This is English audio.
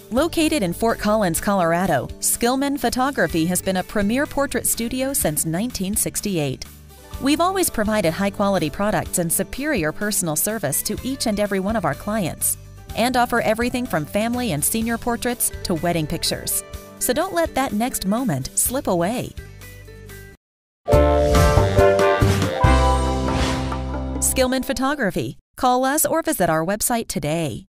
Located in Fort Collins, Colorado, Skillman Photography has been a premier portrait studio since 1968. We've always provided high-quality products and superior personal service to each and every one of our clients, and offer everything from family and senior portraits to wedding pictures. So don't let that next moment slip away. Skillman Photography. Call us or visit our website today.